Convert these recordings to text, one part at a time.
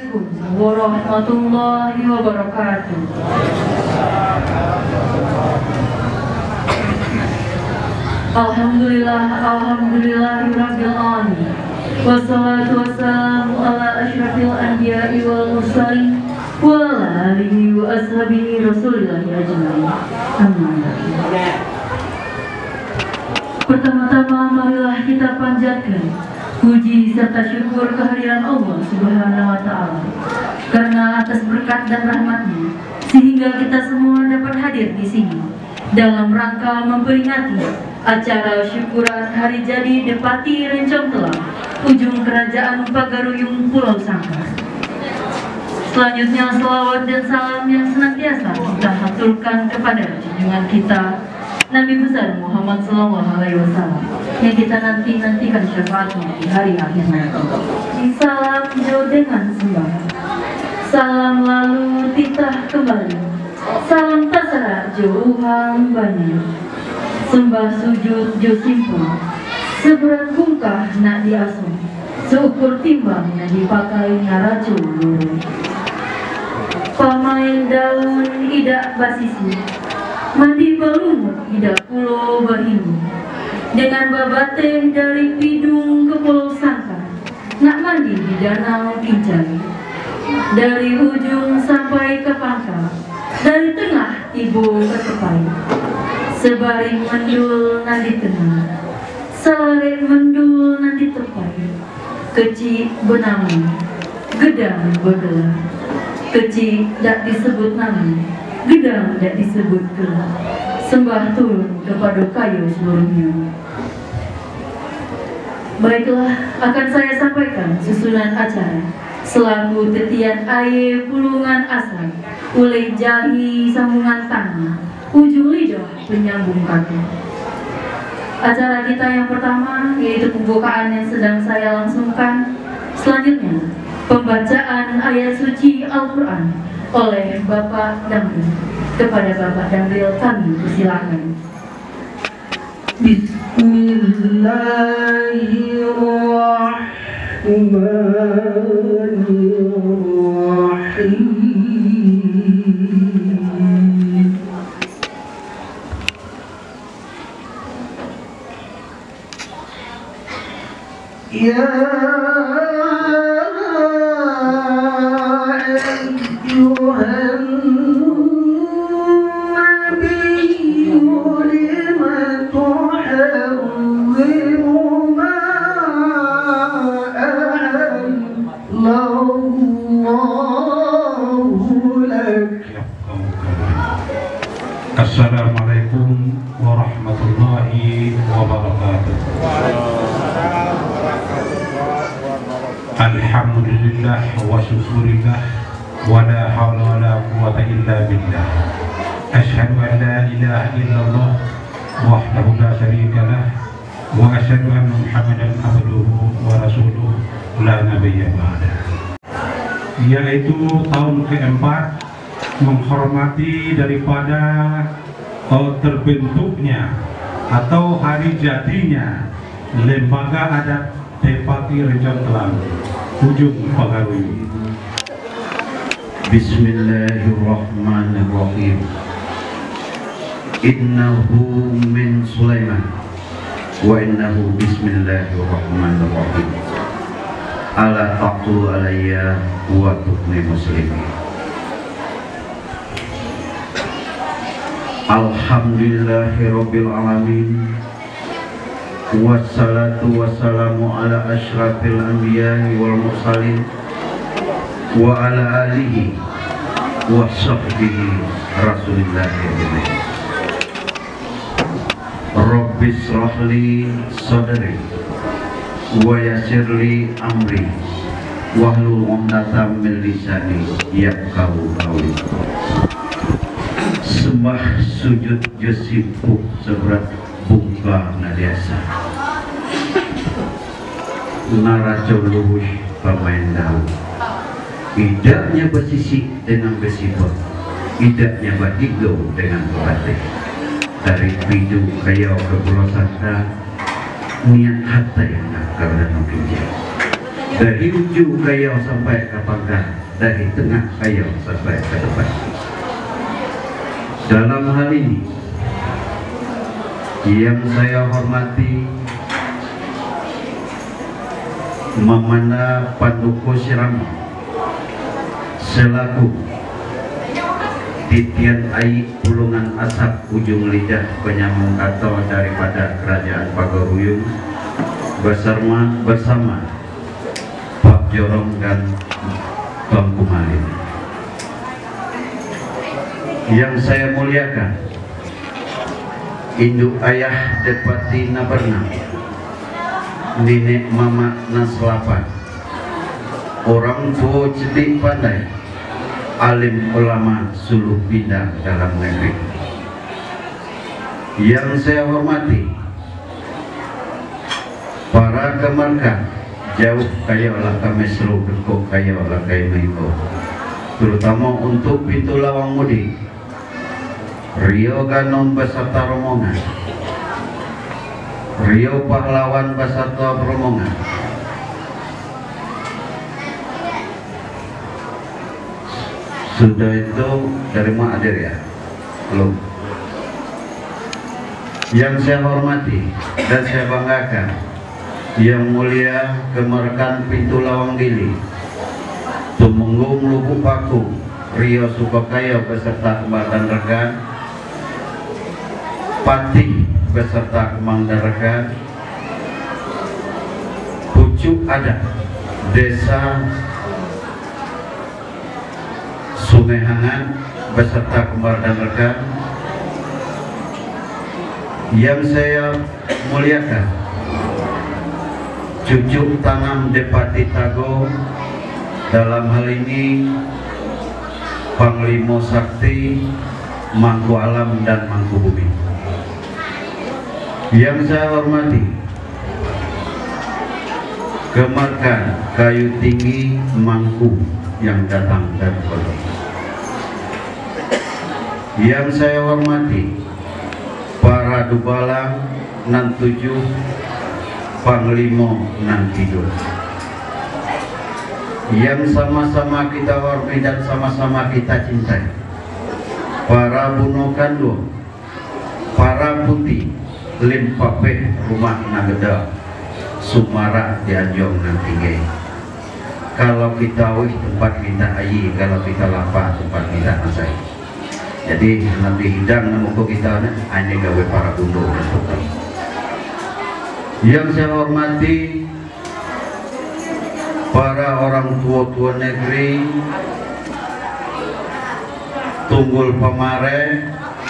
Assalamualaikum warahmatullahi wabarakatuh. Alhamdulillahirabbil alamin. Wassalatu wassalamu ala asyrafil anbiya'i wal mursalin wa ala alihi wa ashabihi rasulillahi ajmain. Amin. Pertama-tama marilah kita panjatkan puji serta syukur kehadiran Allah Subhanahu wa taala karena atas berkat dan rahmat-Nya sehingga kita semua dapat hadir di sini dalam rangka memperingati acara syukuran hari jadi Depati Rencong Telang, ujung kerajaan Pagaruyung Pulau Sangkar. Selanjutnya selawat dan salam yang senantiasa kita haturkan kepada junjungan kita Nabi besar Muhammad SAW yang kita nantikan syafaatnya di hari akhir nanti. Salam jauh dengan sembah, salam lalu titah kembali, salam tasara jauh hambanya, sembah sujud jo simpul, seberat bungkah nak diasuh, seukur timbang nak dipakai ngaracu luru. Pamain daun idak basisi, mandi balumut idak pulau barindu, dengan babateh dari Pidung ke Pulau Sangkar, nak mandi di danau Kincai, dari ujung sampai ke pangkal, dari tengah tibu ke tepai, sebaring mendul nadi tengah, selare mendul nadi tepai, kecil benami, gedang bergelar, kecil tak disebut nama, gedang tak disebut gelar, sembah turun kepada kayu seluruhnya. Baiklah, akan saya sampaikan susunan acara selaku tetian air pulungan asal, ulai jahi sambungan tanah, ujung lidah penyambung kaki. Acara kita yang pertama yaitu pembukaan yang sedang saya langsungkan. Selanjutnya pembacaan ayat suci Al-Quran oleh Bapak Damril. Kepada Bapak Damril kami persilakan. Bismillahirrahmanirrahim. Ya ayyuhan nabiyyu lima tuharrimu ma ahallallahu lak. Assalamualaikum warahmatullahi wabarakatuh. Alhamdulillah wa syukurillah wa la hawla wa la quwwata illa billah. Asyhadu an la ilaha illallah wahdahu la syarika lah wa asyhadu anna Muhammadan abduhu wa rasuluh la nabiyya ba'da. Yaitu tahun keempat menghormati daripada terbentuknya atau hari jadinya Lembaga Adat Depati Rencong Telang, ujung Pagaruyung. Bismillahirrahmanirrahim. Innahu min Sulaiman wa innahu bismillahirrahmanirrahim. Ala taqtu alayya wa tukni muslimin. Alhamdulillahirabbil alamin. Wassalatu wassalamu ala asyrafil anbiya'i wal mursalin wa ala alihi wa sahbihi rasulillahi. Rabbi shrahli sadri wa yassirli amri wahlul 'uqdatam min lisani yafqahu qawli. Sembah sujud jesipu seberat bungka nadiasa, naraca luhus pemain daun, idaknya bersisik dengan besipot, idaknya batigau dengan batik. Dari Pidung Kayau ke Pulau Sangkar, niat hatta yang nakal dan nukijak. dari ujung kayau sampai ke pangkal, dari tengah kayau sampai ke depan. Dalam hal ini yang saya hormati Mamanda Panduko Sirama selaku titian air pulungan asap ujung lidah penyambung atau daripada Kerajaan Pagaruyung bersama Pak Jorong dan Bang Kumalin. Yang saya muliakan induk ayah Depati Naberna, nenek mama Naslapan, orang tua cedik pandai, alim ulama suluh pindah dalam negeri. Yang saya hormati para kemarga jauh kaya lah kami seru dekok kaya lah kaya maiko, terutama untuk pintu lawang mudik Rio Ganom beserta rombongan, Rio Pahlawan beserta rombongan, sudah itu dari mana hadir ya? Belum. Yang saya hormati dan saya banggakan Yang Mulia Kemerkan Pintu Lawang Dili, Tumenggung Lubuk Paku, Rio Sukokaya beserta Kembatan Regan, Pati beserta Kemangdan Regan, Pucuk Adat Desa Sungai Hangat beserta Kemangdan Regan. Yang saya muliakan Cucuk Tanam Depati Tago, dalam hal ini Panglima Sakti, Mangku Alam dan Mangku Bumi. Yang saya hormati Kemarkan Kayu Tinggi Mangku yang datang dari Pondok. Yang saya hormati para Dubalang nan 7, Panglima nan 3, yang sama-sama kita hormati dan sama-sama kita cintai, para Buno Kandung, para Putih Limpapeh Rumah Nageda Sumara di Anjong nan Tinggi. Kalau kita wih tempat kita ayi, kalau kita lapar tempat kita nasai. Jadi nanti hidang namuko kita hanya gawe para bundo. Yang saya hormati para orang tua-tua negeri, Tunggul Pamare,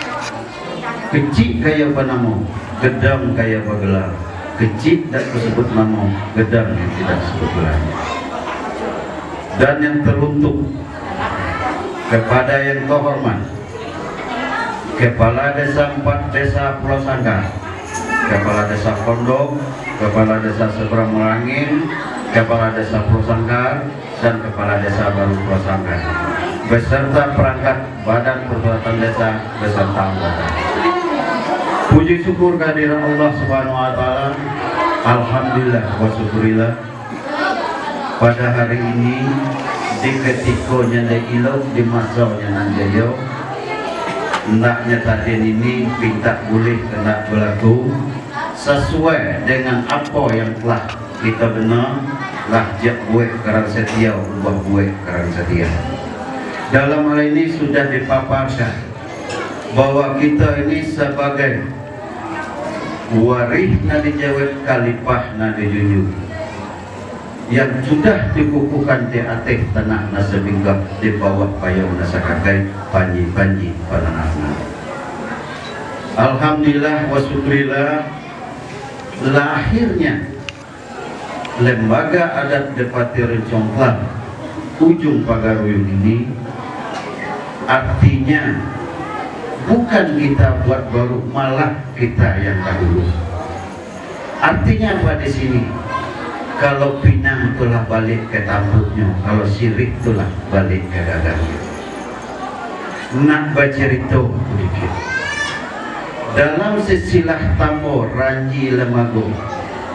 kecil kaya panamo, gedang kaya pagelar, kecil tak disebut namo, gedang yang tidak disebut gelar. Dan yang teruntuk kepada yang terhormat Kepala Desa 4 Desa Pulau Sanggar, Kepala Desa Pondok, Kepala Desa Seberang Merangin, Kepala Desa Pulau Sanggar, dan Kepala Desa Baru Pulau Sanggar, beserta perangkat Badan Pertuatan Desa beserta anggota. Puji syukur kehadiran Allah Subhanahu wa Ta'ala. Alhamdulillah wa syukurillah. Pada hari ini di ketikonya ilo di masanya nanjayo, hendaknya tadi ini minta boleh kena berlaku sesuai dengan apa yang telah kita benar lah jak buat karang setia, ubah buat karang setia. Dalam hal ini sudah dipaparkan bahwa kita ini sebagai waris nadi jawab kalipah nadi junjung yang sudah dikukuhkan di atas tanah nasa binggap di bawah payung nasa kakai panji-panji pananana. Alhamdulillah wa syukurillah, lahirnya lembaga adat Depati Rencongklan ujung Pagaruyung ini artinya bukan kita buat baru, malah kita yang dahulu. Artinya apa di sini? Kalau pinang itulah balik ke tambutnya, kalau sirik itulah balik ke gagangnya. Nak bacerita sedikit. Dalam silsilah tambo Ranji Lemago,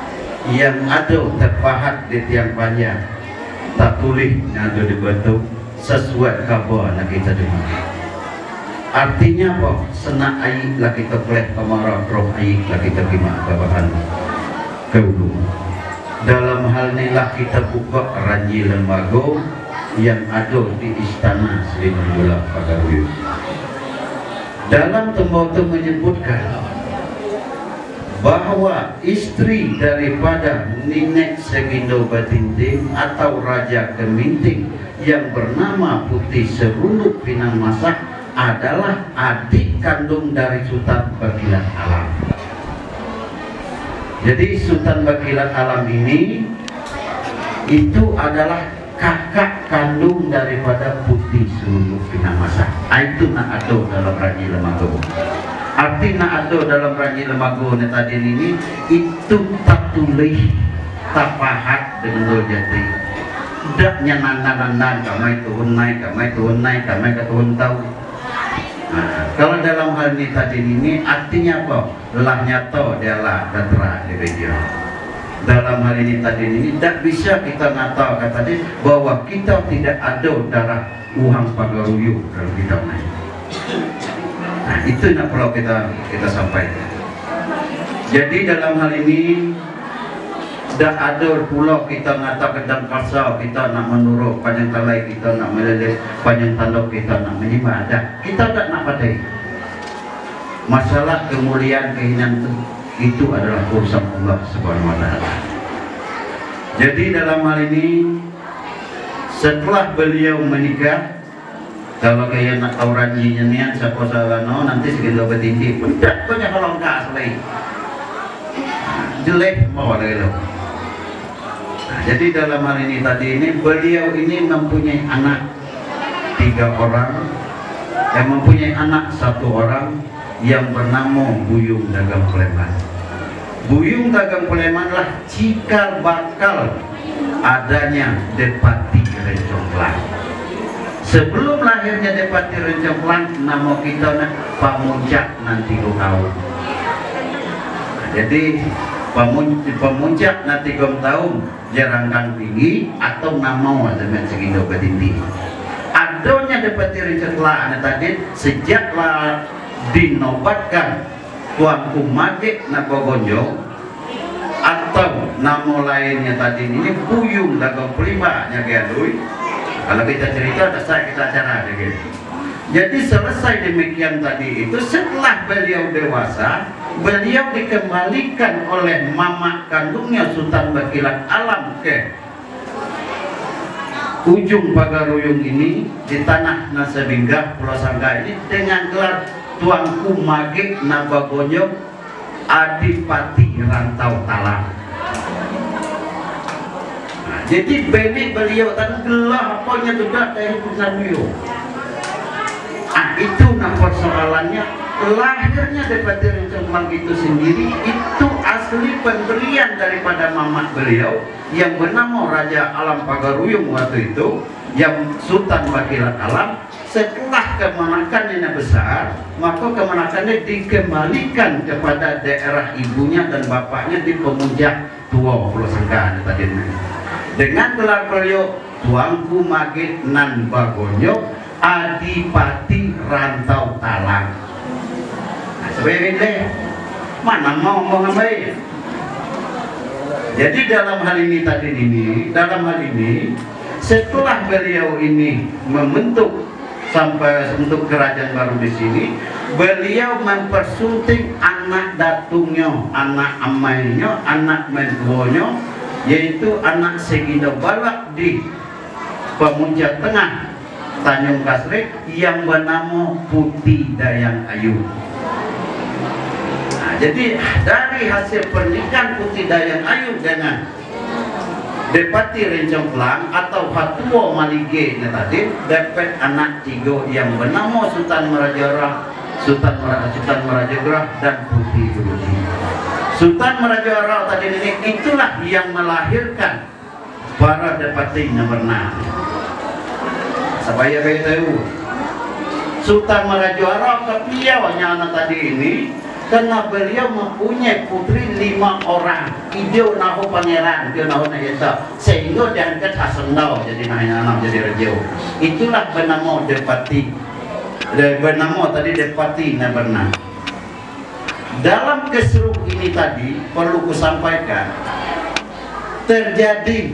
yang ada terpahat di tiang panjang, tak tulis yang ada dibentuk sesuai kabar nak kita dengar. Artinya apa? Senak air lah kita kelih kemarau, roh air lah kita kimak babahan keulu. Dalam hal inilah kita buka Ranji Lembago yang ada di Istana Sri Manggala Pagaruyung. Dalam tembok itu menyebutkan bahwa istri daripada Nenek Segindo Batinting atau Raja Keminting yang bernama Putih Serunduk Pinang Masak adalah adik kandung dari Sultan Bagilan Alam. Jadi Sultan Bagilan Alam ini itu adalah kakak kandung daripada Putih Serunduk Pinang Masak. Itu nak ada dalam Ranji Lembago. Arti nak ada dalam Ranji Lembago ni tadi ini itu tak tulis, tak pahat dengan jati. Tak nyanan-nanan kamai turun naik, kamai turun naik, kamai turun tahu. Nah, kalau dalam hal ini tadi ini artinya apa? Lah nyata dialah datra di video. Dalam hal ini tadi ini tak bisa kita ngatakan tadi bahwa kita tidak ada darah Uhang Pagaruyung dalam kita naik. Nah, itu yang perlu kita sampaikan. Jadi dalam hal ini tidak ada pula kita ngatakan dan kasar kita nak menurut panjang talai, kita nak meleleh panjang tanduk, kita nak menyembah. Kita tak nak padai. Masalah kemuliaan kehinaan itu adalah urusan Allah Subhanahu wa Ta'ala. Jadi dalam hal ini setelah beliau menikah, kalau kayak nak tahu ranjinya niat siapa salano nanti segitu bertinggi tidak banyak kalau enggak selai jelek mau ada gitu. Nah, jadi dalam hal ini tadi ini beliau ini mempunyai anak 3 orang, yang mempunyai anak 1 orang yang bernama Buyung Dagang Pleman. Buyung Dagang Pleman lah cikal bakal adanya Depati Rencongklang. Sebelum lahirnya Depati Rencongklang, nama kita nak Pamuncak nanti kau tahu. Jadi Pamuncak nanti kau tahu jarangkan tinggi atau nama dengan Segindo Batinting. Adanya Depati Rencongklang tadi sejaklah dinobatkan Tuanku Magik Nagogonjo atau nama lainnya tadi ini Buyung Dagang Pleman nya gadui. Kalau kita cerita, saya kita acara gitu. Jadi selesai demikian tadi itu, setelah beliau dewasa, beliau dikembalikan oleh mama kandungnya Sultan Bagilan Alam ke ujung Pagaruyung ini di tanah Nasabinggah Pulau Sangga ini dengan gelar Tuanku Magik Nagogonjo Adipati Rantau Talang. Jadi benih beliau tadi gelar apanya juga dari putusan beliau. Itu nak persoalannya lahirnya Depati Rencongklang itu sendiri itu asli pemberian daripada mamat beliau yang bernama Raja Alam Pagaruyung waktu itu, yang Sultan Bagilan Alam. Setelah kemenakannya besar, maka kemenakannya dikembalikan kepada daerah ibunya dan bapaknya di Pemuncak Tua Pulau Sangga tadi. Dengan gelar beliau Tuanku Magik Nan Bagonjo Adipati Rantau Talang. Nah, sebenarnya mana mau ngomong apa ya? Jadi dalam hal ini tadi ini, setelah beliau ini membentuk sampai untuk kerajaan baru di sini, beliau mempersunting anak datungnya, anak amainya, anak mentuanya, yaitu anak Segindo Balak di Pemuncak Tengah Tanjung Kasrik yang bernama Putih Dayang Ayu. Nah, jadi dari hasil pernikahan Putih Dayang Ayu dengan Depati Rencongklang atau Fatua Malige tadi dapat anak 3 yang bernama Sultan Merajarah, Sultan Merajagerah dan Putih Guruji. Sultan Merajarah tadi ini itulah yang melahirkan para Depati nomor 6. Supaya kita tahu Sultan Merajarah kepiawanya anak tadi ini karena beliau mempunyai putri 5 orang. Idio nahu pangeran, dia nahu nayeta, sehingga diangkat Hasanau jadi nahinanam jadi raja. Itulah bernama Depati. Bernama tadi Depati Naberna. Dalam keseruk ini tadi perlu kusampaikan, terjadi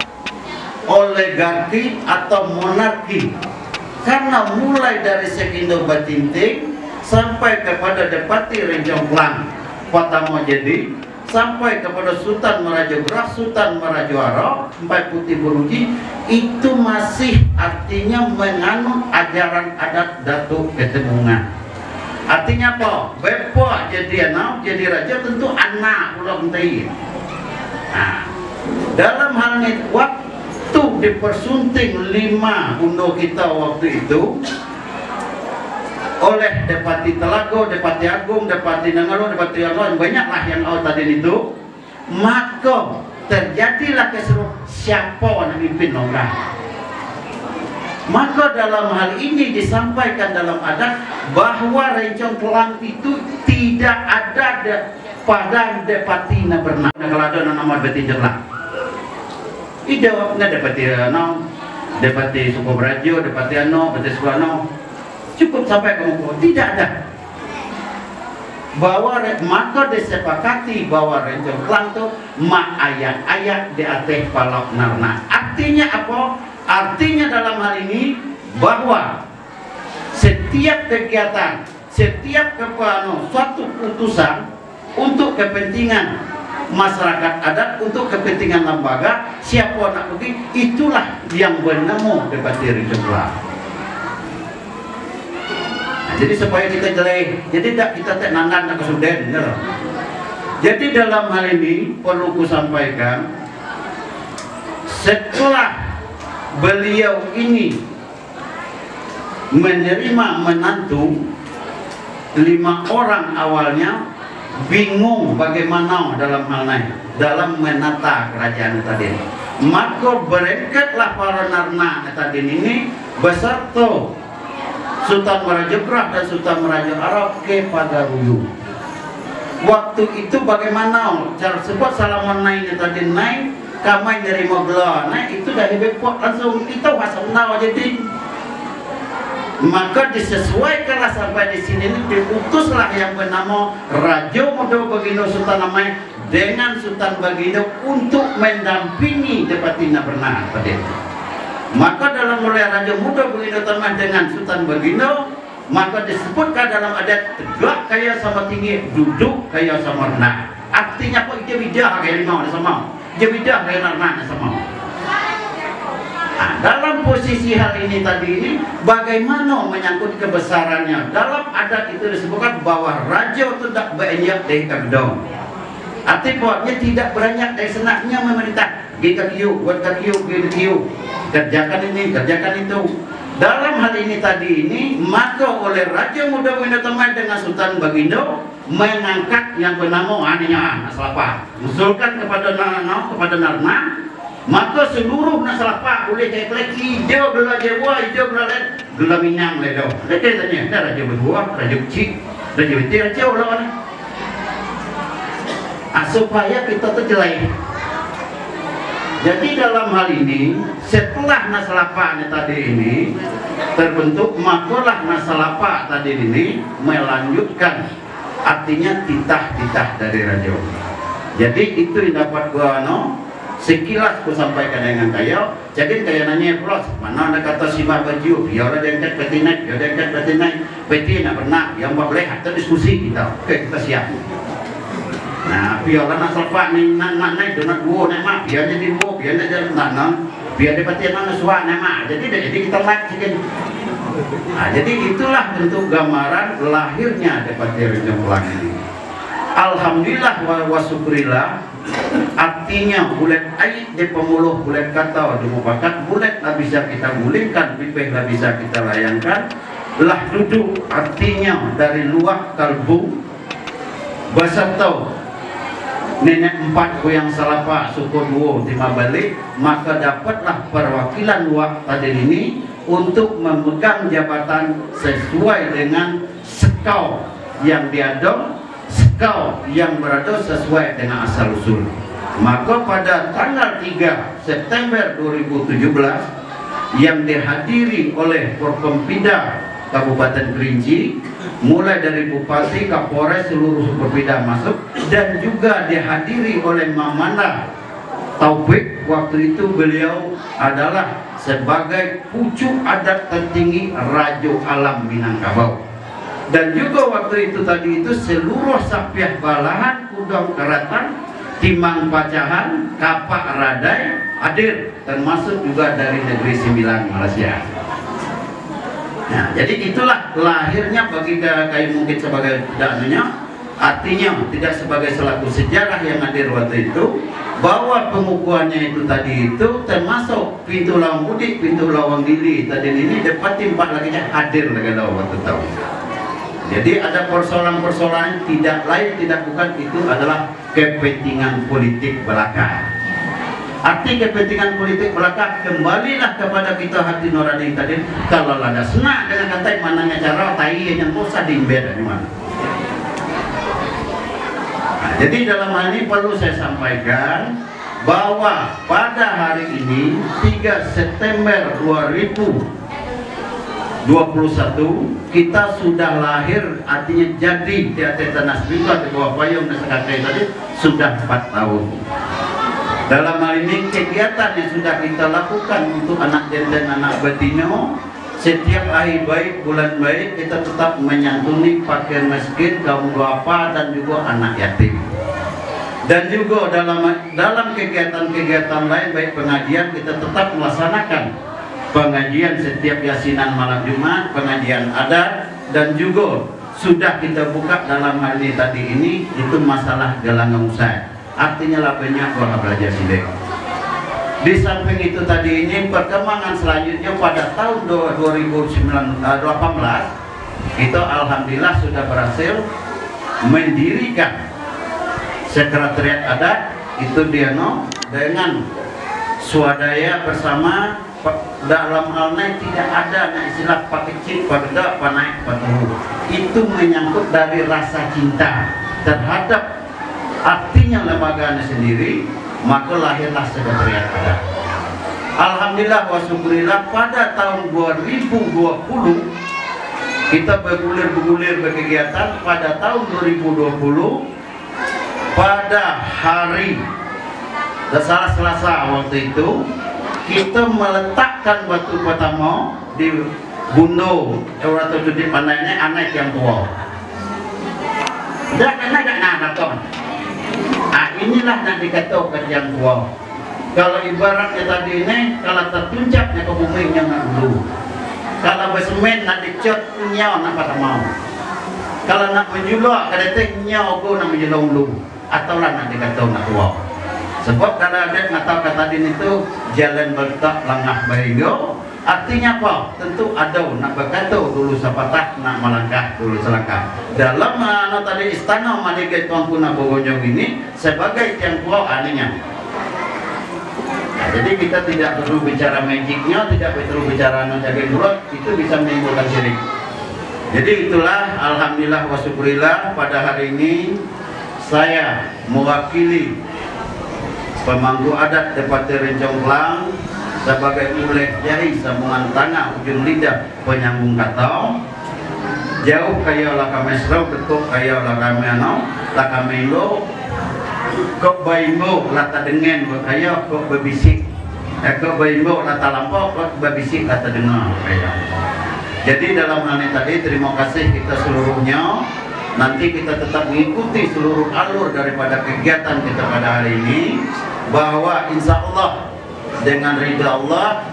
oligarki atau monarki, karena mulai dari Sekindo Batinting sampai kepada Depati Renjongklang Patamo jadi, sampai kepada Sultan Merajogerah, Sultan Merajoaro, Empai Putih Boruji, itu masih artinya menganut ajaran adat Datuk Ketemungan. Artinya apa? Bepo jadi anak, jadi raja tentu anak ulang tahun. Nah, dalam hal ini waktu dipersunting 5 undo kita waktu itu oleh Depati Telago, Depati Agung, Depati Nangalo, Depati Agung, banyaklah yang tadi itu, maka terjadilah keseruan siapa yang memimpin orang. Maka dalam hal ini disampaikan dalam adat bahwa Renjongklang itu tidak ada pada Depati Naberna. Kalau ada nama Depati Jengklang, jawabnya Depati Depati Sukobrajo, Depati Depati Sukono. Cukup sampai kamu tidak ada. Bahwa maka disepakati bahwa Renjongklang itu mak ayat-ayat di atas palak narna. Artinya apa? Artinya dalam hal ini bahwa setiap kegiatan, setiap suatu putusan untuk kepentingan masyarakat adat, untuk kepentingan lembaga, siapa nak pergi, itulah yang bernama Depati Renjongklang. Nah, jadi supaya kita jelek, jadi tak kita tak nandan tak kesuden. Jadi dalam hal ini perlu ku sampaikan, setelah beliau ini menerima menantu 5 orang, awalnya bingung bagaimana dalam hal ini, dalam menata kerajaan tadi. Maka berangkatlah para narna tadi ini beserta Sultan Merajogerah dan Sultan Merajogerah ke Padaruyu. Waktu itu bagaimana cara sebut salaman naiknya tadi naik, kamai dari mogla, nah itu dari bepot langsung kita Hasanau jadi. Maka disesuaikanlah sampai di sini, diutuslah yang bernama Raja Muda Bagindo Sultan Amai dengan Sultan Bagindo untuk mendampingi Depati Naberna tadi. Maka dalam mulai Raja Muda Bagindo Amai dengan Sultan Bagindo, maka disebutkan dalam adat tegak kaya sama tinggi, duduk kaya sama rendah. Artinya apa? Dia bidah kaya limau sama, dia bidah kaya narna sama. Nah, dalam posisi hal ini tadi ini, bagaimana menyangkut kebesarannya? Dalam adat itu disebutkan bahwa raja itu tidak beranjak dari kagdong. Artinya tidak beranjak dari senaknya memerintah. Kita kiu, buat kiu, kiu, kerjakan ini, kerjakan itu. Dalam hal ini tadi ini, maka oleh Raja Muda Bagindo Amai dengan Sultan Bagindo mengangkat yang bernama Aninya Nasalapa, usulkan kepada Narna. Maka seluruh Nasalapa boleh cek hijau belah Jawa, hijau belah lain, belah Minang ledo. Lepas tanya, ada Raja berdua, Raja kecil, Raja kecil, Raja ulang. Supaya kita terjelai. Jadi dalam hal ini, setelah Nasalapa tadi ini terbentuk, makalah Nasalapa tadi ini melanjutkan, artinya titah-titah dari Raja. Jadi itu yang dapat gua sekilas ku sampaikan dengan kaya. Jadi kaya nanya plus mana ada kata sima baju, biar ada yang cat peti naik, biar ada yang cat peti naik, peti nak pernah yang boleh kita diskusi kita. Oke, kita siap. Nah, biar nak selpak ni nak naik dengan dua nama, biar jadi dua, biar jadi nak biar dapat yang mana suara nama. Jadi kita naik sikit. Nah, jadi itulah bentuk gambaran lahirnya Depati Renjongklang ini. Alhamdulillah wa syukurillah. Artinya bulat ait di pemuluh bulat kata di mufakat bulat lah bisa kita gulingkan, pipih lah bisa kita layangkan. Lah duduk artinya dari luar kalbu beserta nenek 4 goyang salapa suku 2 timah balik, maka dapatlah perwakilan luar tadi ini untuk memegang jabatan sesuai dengan sekau yang diadong kau yang berada sesuai dengan asal usul. Maka pada tanggal 3 September 2017 yang dihadiri oleh Forkompinda Kabupaten Kerinci, mulai dari Bupati, Kapolres, seluruh Forkompinda masuk, dan juga dihadiri oleh Mamanda Taufik. Waktu itu beliau adalah sebagai pucuk adat tertinggi Rajo Alam Minangkabau. Dan juga waktu itu tadi itu seluruh Sapiah Balahan, Kudang Keratan, Timang Pacahan, Kapak Radai hadir, termasuk juga dari negeri Sembilan, Malaysia. Nah, jadi itulah lahirnya bagi kayu mungkin sebagai dananya, artinya tidak sebagai selaku sejarah yang hadir waktu itu, bahwa pengukuhannya itu tadi itu termasuk pintu lawang mudik, pintu lawang dili tadi ini dapat timpak lagi hadir lagi waktu tahu. Jadi ada persoalan-persoalan tidak lain tidak bukan itu adalah kepentingan politik belaka. Arti kepentingan politik belaka, kembalilah kepada kita hati nurani tadi. Kalau ada senang dengan kata mananya cara tai yang posah diimbed di mana. Nah, jadi dalam hal ini perlu saya sampaikan bahwa pada hari ini 3 September 2021 kita sudah lahir, artinya jadi di atas tanah spiritual di bawah payung dan sekalian tadi sudah 4 tahun. Dalam hal ini kegiatan yang sudah kita lakukan untuk anak dan anak betina, setiap hari baik, bulan baik, kita tetap menyantuni fakir miskin, kaum duafa, dan juga anak yatim. Dan juga dalam kegiatan-kegiatan lain baik pengajian, kita tetap melaksanakan pengajian setiap yasinan malam Jumat, pengajian adat, dan juga sudah kita buka dalam hal ini tadi ini itu masalah galangan usaha. Artinya lah banyak orang belajar sidik. Di samping itu tadi ini perkembangan selanjutnya pada tahun 2018 kita alhamdulillah sudah berhasil mendirikan sekretariat adat itu dengan swadaya bersama. Dalam hal ini tidak ada istilah pakai cip, pada panaik patuh. Itu menyangkut dari rasa cinta terhadap artinya lembaga sendiri, maka lahirlah sekretariat adat. Alhamdulillah wa syukurillah pada tahun 2020 kita bergulir berkegiatan. Pada tahun 2020 pada hari Selasa waktu itu kita meletakkan batu pertama di Bundo atau di pandainya anak yang tua. Dan anak nak kan. Inilah yang dikatakan yang tua. Kalau ibaratnya tadi ini, kalau tertuncapnya ke bumi yang nak dulu. Kalau bersemen nak dicot nyawa nak pada mau. Kalau nak menjulak kadang nyawa aku nak menjulak dulu. Atau lah nak dikatakan nak tua. Sebab kalau ada mengatakan tadi itu jalan bertak langkah bayo, artinya apa? Tentu ada nak berkata dulu sepatah, nak melangkah dulu selangkah. Dalam tadi istana Madigai Tuanku Nabogonyong ini sebagai tiang tua aninya. Nah, jadi kita tidak perlu bicara magicnya, tidak perlu bicara jaga bulat, itu bisa menimbulkan syirik. Jadi itulah alhamdulillah wa syukurillah pada hari ini saya mewakili pemangku adat Depati Rencong Klang sebagai mulai jari sambungan tangan ujung lidah penyambung kata jauh kaya lah kami serau detuk kaya lah kami lah kami lo kok baimbo lata dengan kaya kok berbisik kok baimbo lata lampau kok berbisik lata dengar kaya. Jadi dalam hal ini tadi terima kasih kita seluruhnya. Nanti kita tetap mengikuti seluruh alur daripada kegiatan kita pada hari ini, bahwa insya Allah dengan ridha Allah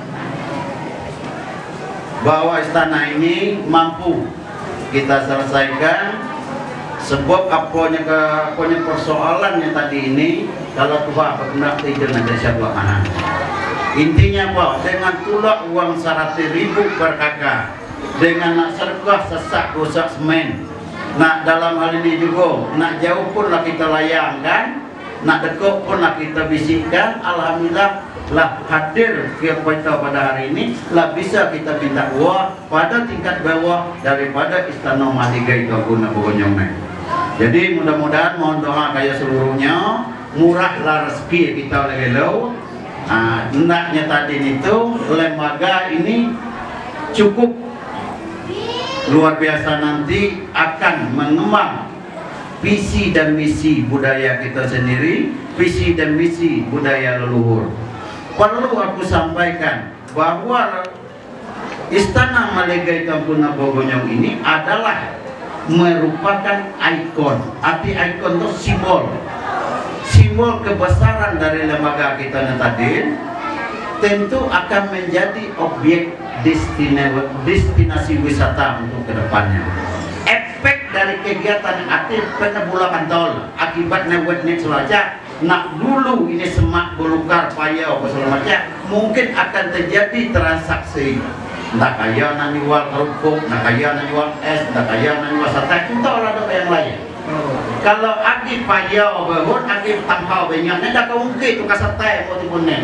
bahwa istana ini mampu kita selesaikan. Sebab apanya persoalannya tadi ini kalau Tuhan berkenan tidak ada siapa mana. Intinya apa? Dengan tulak uang 100.000 per kakak, dengan nak serkah sesak rusak semen. Nah dalam hal ini juga nak jauh pun lah kita layangkan, nak dekat pun lah kita bisikkan. Alhamdulillah lah hadir kita pada hari ini lah bisa kita minta uang pada tingkat bawah daripada Istana Madigai Tuanku Nabogonyong. Jadi mudah-mudahan mohon doa kaya seluruhnya, murahlah rezeki kita oleh lo. Hendaknya tadi itu lembaga ini cukup luar biasa, nanti akan mengembang visi dan misi budaya kita sendiri, visi dan misi budaya leluhur. Perlu aku sampaikan bahwa Istana Malegai Kampung Nabogonyong ini adalah merupakan ikon. Arti ikon itu simbol kebesaran dari lembaga kita tadi. Tentu akan menjadi objek destinasi wisata untuk kedepannya. Efek dari kegiatan aktif penebulakan tol akibatnya wetnet selacak nak dulu ini semak belukar payau segala macam, mungkin akan terjadi transaksi. Nak kaya nak jual kerupuk, nak kaya nak jual es, nak kaya nak jual sate, kita orang ada yang lain. Kalau agi payau berhut, agi tampau banyak, dah kau mungkin tu kasate mau tipunen.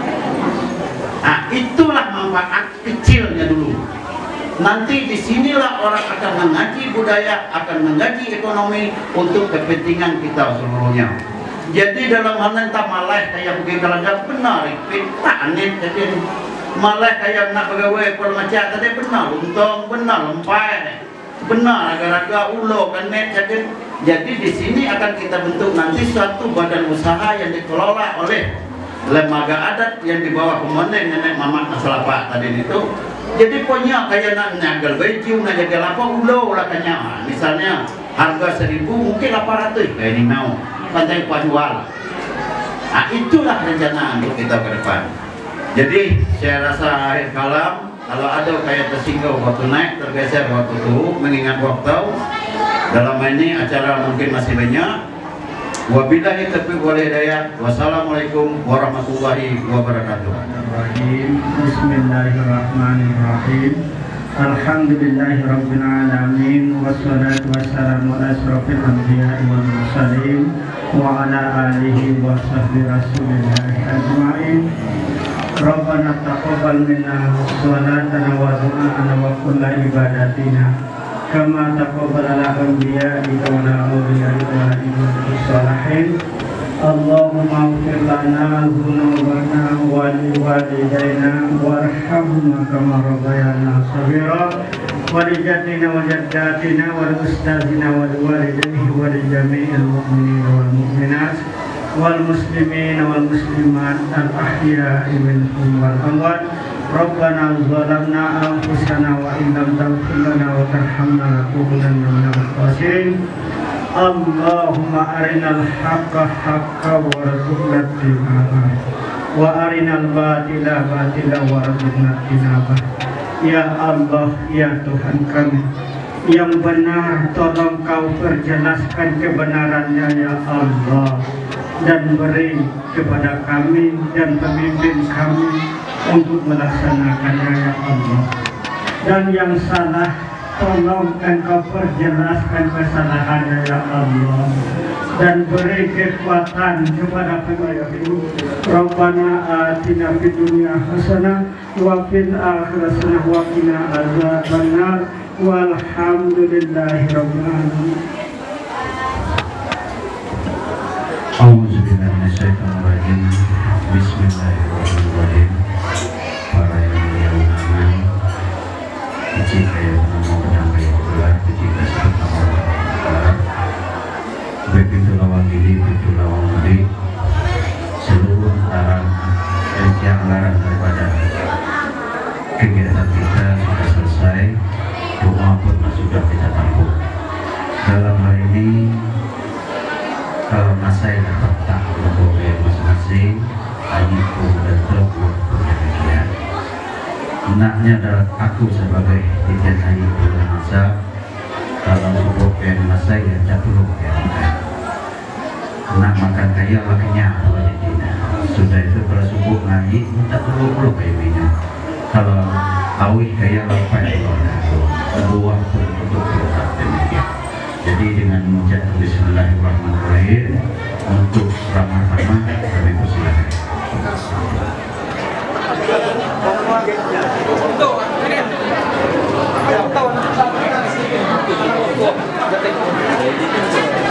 Itulah manfaat kecilnya dulu. Nanti disinilah orang akan mengaji budaya, akan mengaji ekonomi untuk kepentingan kita seluruhnya. Jadi dalam hal entah malah kayak begitu kalau benar, kita aneh jadi malah kayak nak pegawai permacaan tadi benar, untung benar, lempai benar, agak-agak ulo kan net jadi di sini akan kita bentuk nanti suatu badan usaha yang dikelola oleh lembaga adat yang dibawa kemeneng nenek mamak masalah tadi itu. Jadi punya kayak nak nyagal baju, nak jaga apa ulo lah kanya. Misalnya harga 1.000 mungkin 800 kayak ini mau pantai jual. Itulah rencana untuk kita ke depan. Jadi saya rasa akhir kalam, kalau ada kayak tersinggung waktu naik, tergeser waktu turun, mengingat waktu dalam ini acara mungkin masih banyak. Wabillahi taufiq wal hidayah. Wassalamualaikum warahmatullahi wabarakatuh. Bismillahirrahmanirrahim. Alhamdulillahirabbil alamin wassalatu wassalamu ala asrofil anbiya'i wal mursalin wa ala alihi wa sahbihi rasulillahi ajma'in. Rabbana taqabbal minna sholatana wa du'ana wa kulla ibadatina kama taqabbala al-anbiya'i wa al-awliya'i wa ibadus shalihin. Allahumma ighfir lana dhunubana wa liwalidayna warhamna kama rabbayana shaghira wa li jaddina wa jaddatina wa li ustadzina wa li walidayhi wa li jami'il mu'minina wal mu'minat wal muslimina wal muslimat al ahya'i minhum wal amwat. Rabbana zalamna anfusana wa in lam taghfir lana wa tarhamna lanakunanna minal khasirin. Allahumma arinal haqqa haqqa warzuqna ittiba'ah wa arinal batila batila warzuqna ijtinabah. Ya Allah, ya Tuhan kami yang benar, tolong Kau perjelaskan kebenarannya ya Allah, dan beri kepada kami dan pemimpin kami untuk melaksanakannya ya Allah. Dan yang salah, tolong Engkau perjelaskan kesalahannya ya Allah, dan beri kekuatan kepada kami. Rabbana atina fid dunya hasanah wa fil akhirati hasanah wa qina adzabannar. Walhamdulillahi rabbil alamin. Auzubillahi minasyaitonir rajim. Bismillahirrahmanirrahim. Para yang undangan, jika yang mau menyampaikan gelar, jika sebut nama Allah, baik pintu lawang ini, pintu lawang budi, seluruh larang yang larang daripada kegiatan kita sudah selesai, doa pun sudah kita tampung. Dalam hal ini, kalau masai dapat tak berboleh masing-masing, ayiku dan terbuat demikian. Enaknya adalah aku sebagai tijan ayiku dan masa, kalau sebut yang masai yang jatuh yang nak makan kaya makanya banyak tidak. Sudah itu kalau subuh ngaji tak perlu kayak minyak. Kalau awih kaya lapai kedua pun untuk demikian. Jadi dengan mengucap Bismillahirrahmanirrahim untuk ramah-ramah kami persilakan. Untuk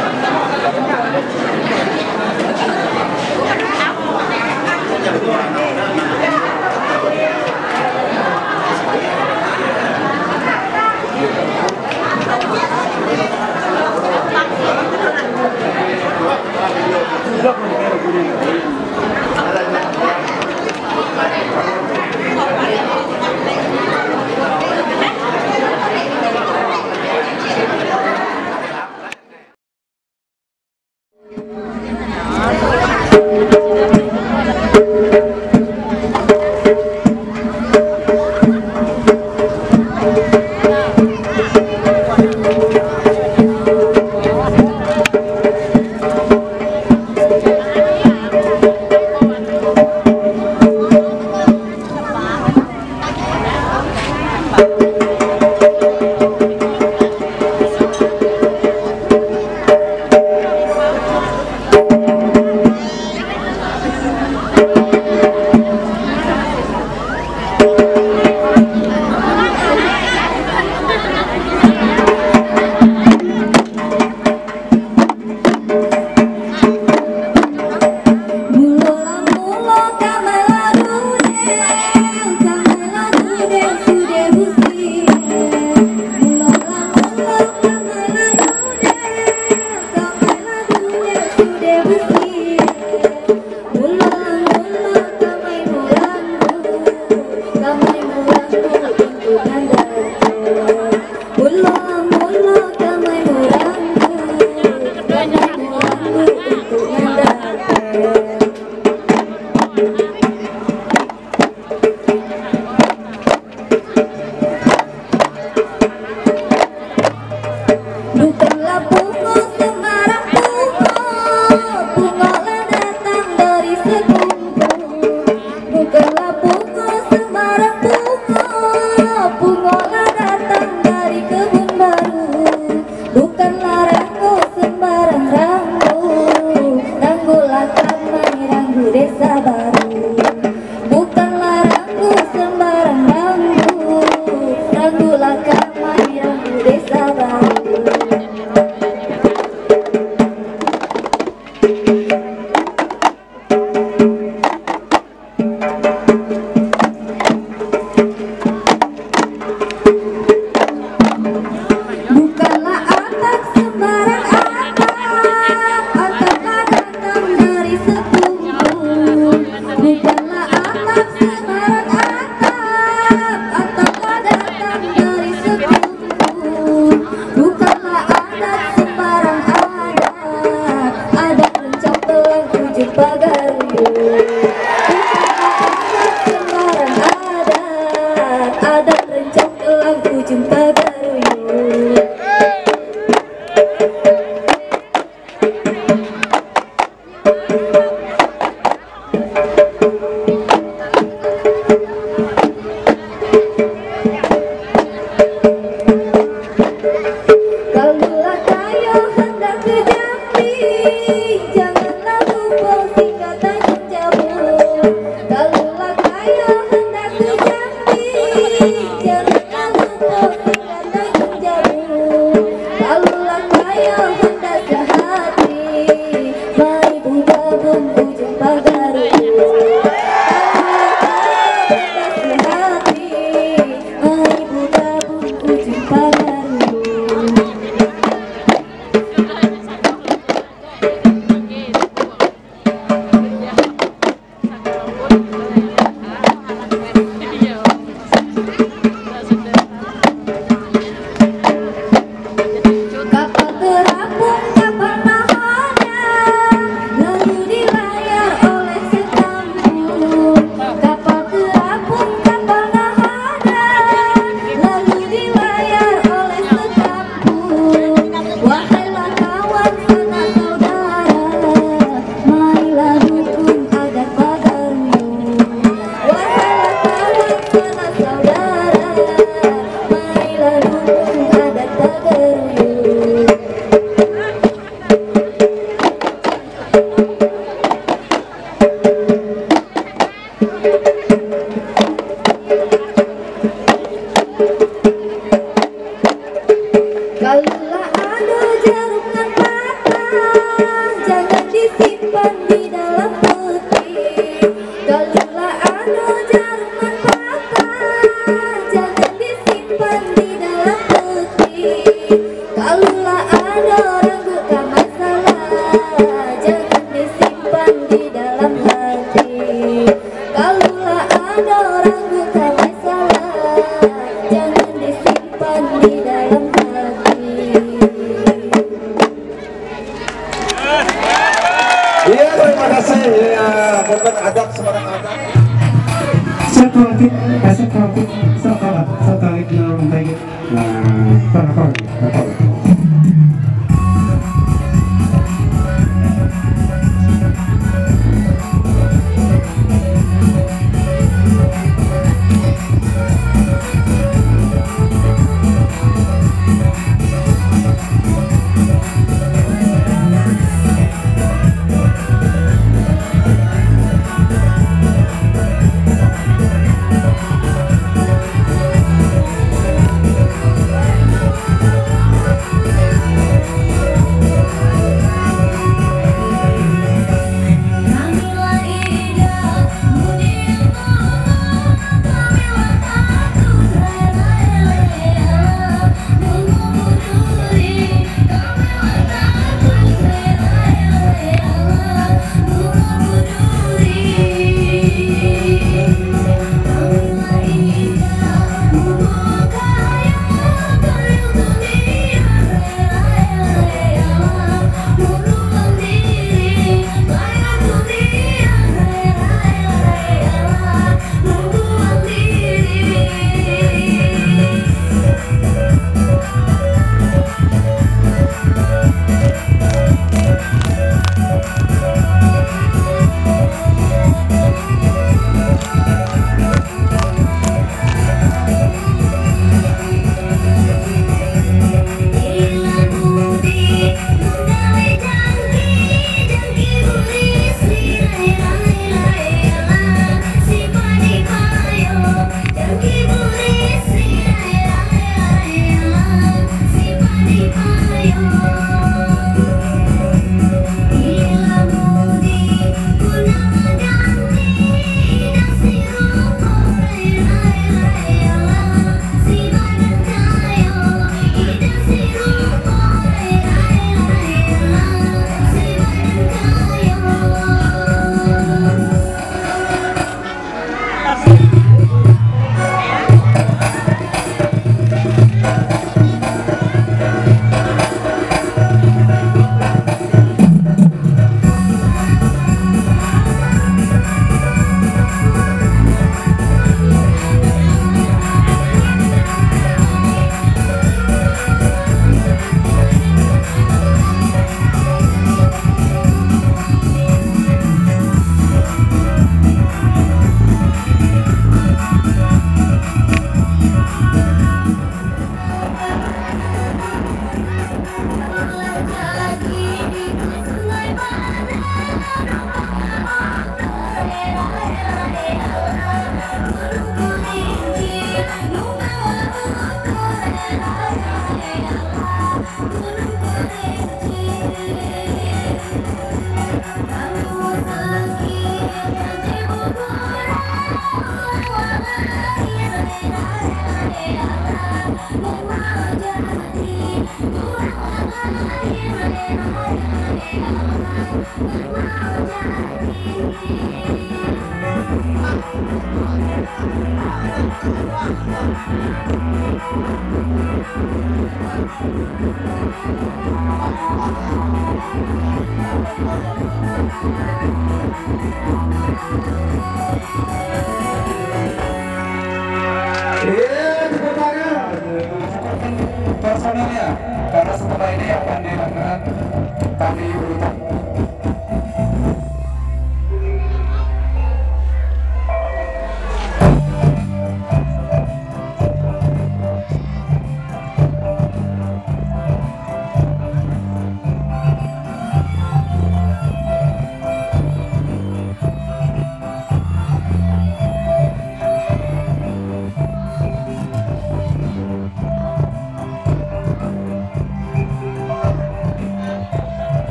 Tepuk tangan personelnya, karena setelah ini akan dilakukan tadi urutan.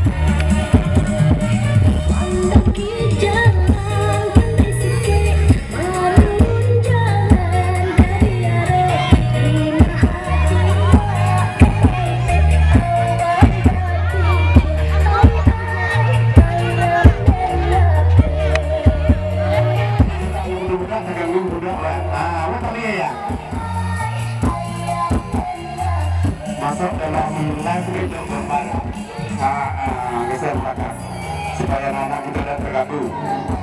Masuk dalam live video berbarak kesempatan supaya anak kita tidak terganggu.